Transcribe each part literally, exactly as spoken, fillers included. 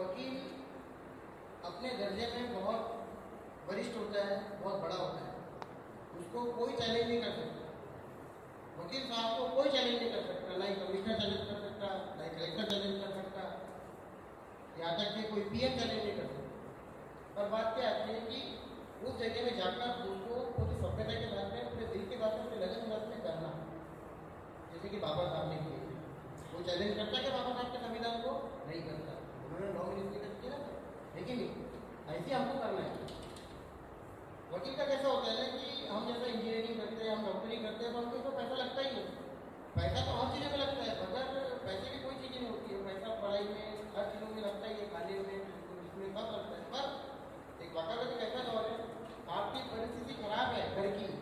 वकील अपने दर्जे में बहुत वरिष्ठ होता है, बहुत बड़ा होता है, उसको कोई चैलेंज नहीं कर सकता। वकील साहब को कोई चैलेंज नहीं कर सकता, ना ही कमिश्नर चैलेंज कर सकता, ना ही कलेक्टर चैलेंज कर सकता, यहाँ तक कि कोई पीएम चैलेंज नहीं कर सकता। पर बात क्या आती है कि उस जगह में जाकर उसको पूरी सभ्यता के साथ में, अपने दिल के साथ में, अपने लगन के साथ में करना, जैसे कि बाबा साहब ने किए। वो चैलेंज करता है कि बाबा साहब के संविधान को नहीं करता, उन्होंने लॉ मिनिस्ट्री किया ना, लेकिन ऐसे हमको करना है। वकील का कैसा होता है ना कि हम जैसा इंजीनियरिंग करते हैं, हम डॉक्टरी करते हैं, तो हमको इसमें पैसा लगता ही है। पैसा तो हर चीज़ों में लगता है, बगैर पैसे की कोई चीज़ नहीं होती है। पैसा पढ़ाई में, हर चीज़ों में लगता ही है, खाने में, इसमें सब लगता है। पर एक वकालत एक ऐसा दौर है, आपकी परिस्थिति खराब है घर की,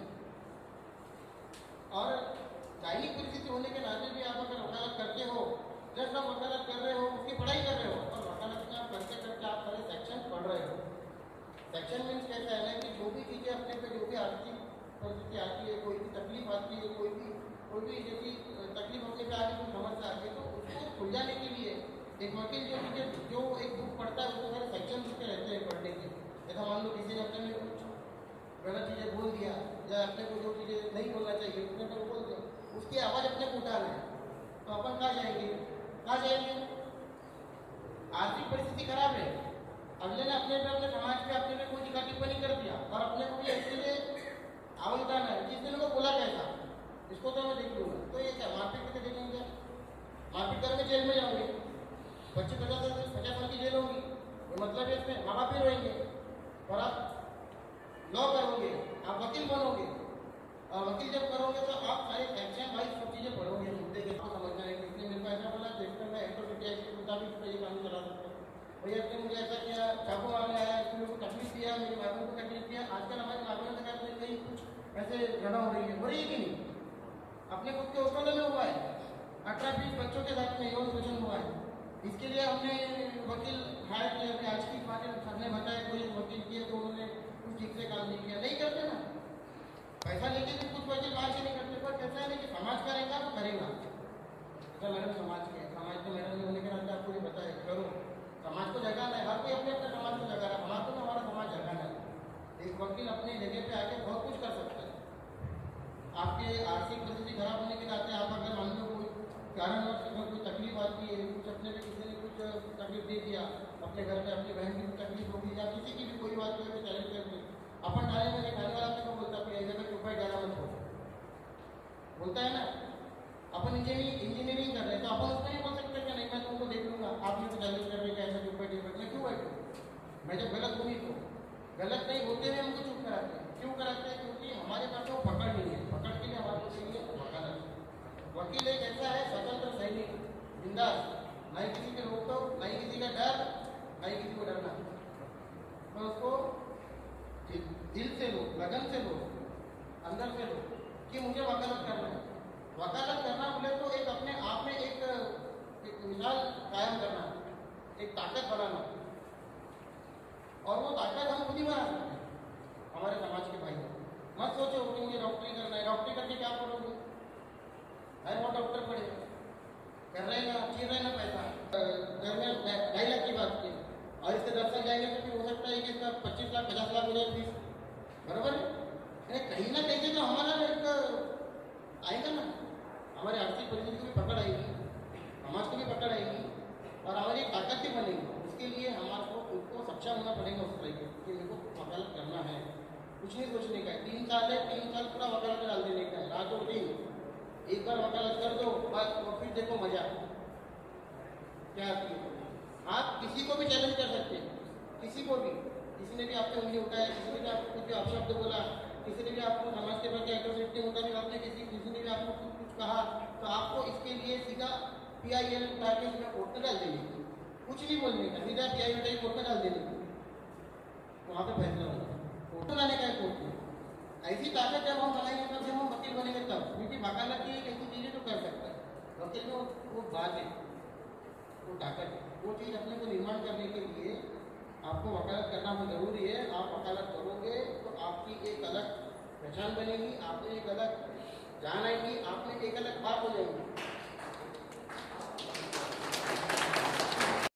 और दैनिक परिस्थिति होने के नाते भी आप अगर वकालत करते हो, जब आप वकालत कर रहे हो, उसकी पढ़ाई कर रहे हो, और वकालत में आप करते करते आप सारे सेक्शन पढ़ रहे हो। सेक्शन मीन्स कैसा है ना कि जो भी चीज़ें अपने पे, जो भी आर्थिक परिस्थिति आती है, कोई भी तकलीफ आती है, कोई भी कोई भी जैसी तकलीफ अपने पे आ रही है, कोई समस्या आती है, तो उसको सुलझाने के लिए एक वकील जो चीज़ें, जो एक बुक पढ़ता है, उसको सारे सेक्शन उसके रहते हैं पढ़ने के। जैसा मान लो किसी ने अपने में कुछ गलत चीज़ें बोल दिया, या अपने को जो चीज़ें नहीं बोलना चाहिए उसने तो बोल दिया, उसकी आवाज़ अपने को उठाना है, तो अपन कहाँ जाएंगे? कहाँ जाएंगे? आर्थिक परिस्थिति खराब है, अगले ने अपने पे, अपने समाज पे, अपने पे कोई टीका टिप्पणी कर दिया, और अपने को भी इसलिए आवाज उठाना है, जिसने को बोला कैसा, इसको तो मैं देख लूंगा। तो ये क्या मारपीट करके देखेंगे? मारपीट करके जेल में जाओगे, बच्चे पचास साल पचास साल की जेल होगी, तो मतलब है इसमें माँ बाप भी रोएंगे, और आप लॉ करोगे, आप वकील बनोगे, और वकील जब करोगे तो आप सारे सेक्शन वाइज सब चीज़ें पढ़ोगे, मुद्दे के साथ समझना है। इसलिए मेरे को ऐसा बोला देखकर मैं एट्रोसिटी एक्ट के मुताबिक ये काम चला सकता हूँ। भैया आपने मुझे ऐसा किया, चाकू मारने आया, इसने मेरे को तकलीफ दिया, मेरी माता को तकलीफ दिया। आजकल हमारे माता के साथ में कहीं कुछ ऐसे झगड़ा हो रही है, हो रही है कि नहीं? अपने खुद के होटलों में हुआ है, अठारह बीस बच्चों के साथ में यौन शोषण हुआ है। इसके लिए हमने वकील हायर किया, अपने आज की बातें सबने बताया, कोई वकील किए तो उन्होंने कुछ ठीक से काम नहीं किया। नहीं करते ना, पैसा लेके भी कुछ वकील बात से नहीं करते, पर कैसा है कि समाज करेगा तो करेगा। अच्छा मैडम समाज के, समाज के मैडम होने के नाते आपको ये बताया करो, समाज को जगाना है, हर कोई अपने अपने समाज को जगा रहा है, हमारा तो हमारा समाज जगाना है। एक वकील अपने जगह पे आके बहुत कुछ कर सकता है। आपके आर्थिक परिस्थिति खराब होने के नाते आप अगर मान लो कोई कारणवश अगर कोई तकलीफ आती है, कुछ अपने पे किसी ने कुछ तकलीफ दे दिया, अपने घर में अपनी बहन की कुछ तकलीफ होगी, या किसी की भी कोई बात हो तो चैलेंज करके अपन डाले में खाने वाला अपने को बोलता है ऐसा करके उपाय डाला मत हो, बोलता है ना। अपन इंजीनियरिंग इंजीनियरिंग कर रहे हैं तो अपन उसको नहीं बोल सकते कि नहीं मैं तुमको देख लूंगा, आप ये तो चैलेंज कर रहे हैं ऐसा उपाय दे सकते, मैं क्यों बैठूँ? मैं जब गलत हूँ तो गलत नहीं होते हुए हमको चुप कराते हैं। क्यों कराते हैं? क्योंकि हमारे पास वो पकड़ नहीं है, पकड़ के लिए हमारे को चाहिए वकालत। वकील एक ऐसा है स्वतंत्र सैनिक, बिंदास, ना ही किसी के रोक टोक, ना ही किसी का डर, ना ही किसी को डरना। तो उसको दिल से लो, लगन से लो, अंदर से लो कि मुझे वकालत करना है। वकालत करना बोले तो एक अपने आप में एक, एक मिसाल कायम करना, एक ताकत बनाना, और वो ताकत हम खुद ही बना सकते हैं हमारे समाज के भाई। मत सोचो कि मुझे डॉक्टरी करना है, डॉक्टरी करके क्या करोगे? अरे वो डॉक्टर पढ़ेगा, कर रहेगा, चीर रहेगा पैसा, घर में ढाई लाख की बात की, और इसके दस साल जाएंगे तो फिर हो सकता है कि इसका पच्चीस लाख पचास लाख हो जाए फीस, बराबर है? कहीं ना कहीं तो हमारा एक आएगा ना, हमारी आर्थिक परिस्थिति को भी पकड़ आएगी, समाज को भी पकड़ आएगी, और हमारी ताकत भी बनेगी। उसके लिए हमारे को उनको सक्षम होना पड़ेगा उस तरह कि मेरे को वकालत करना है। कुछ नहीं सोचने का है, तीन साल है, तीन साल पूरा वकालत डाल देने का है, रातों दिन एक बार वकालत कर दो बस, और फिर देखो मजा क्या आती है। आप किसी को भी चैलेंज कर सकते हैं, किसी को भी, किसी ने भी आपने उंगली उठाया, किसी ने भी आपको कुछ भी अपशब्द बोला, किसी ने भी आपको समाज के प्रति एट्रोसिटी मुताबिक आपने किसी किसी ने भी आपको कुछ कुछ कहा, तो आपको इसके लिए सीधा पी आई एल उठा के इसमें कोर्ट में डाल देंगे, कुछ नहीं बोलने का, सीधा पी आई एल कोर्ट में डाल देंगे, वहाँ पे फैसला होगा, कोर्ट में लाने का है कोर्ट में। ऐसी ताकत जब हम बनाएंगे तब जब हम वकील बनेंगे तब, क्योंकि वकालत की एक ऐसी चीज़ है जो कर सकता है वकील में, वो बात है, वो ताकत है, वो चीज़ अपने को निर्माण करने के लिए आपको वकालत करना बहुत जरूरी है। आप वकालत करोगे तो आपकी एक अलग पहचान बनेगी, आप में एक अलग जान आएगी, आप में एक अलग बात हो जाएगी।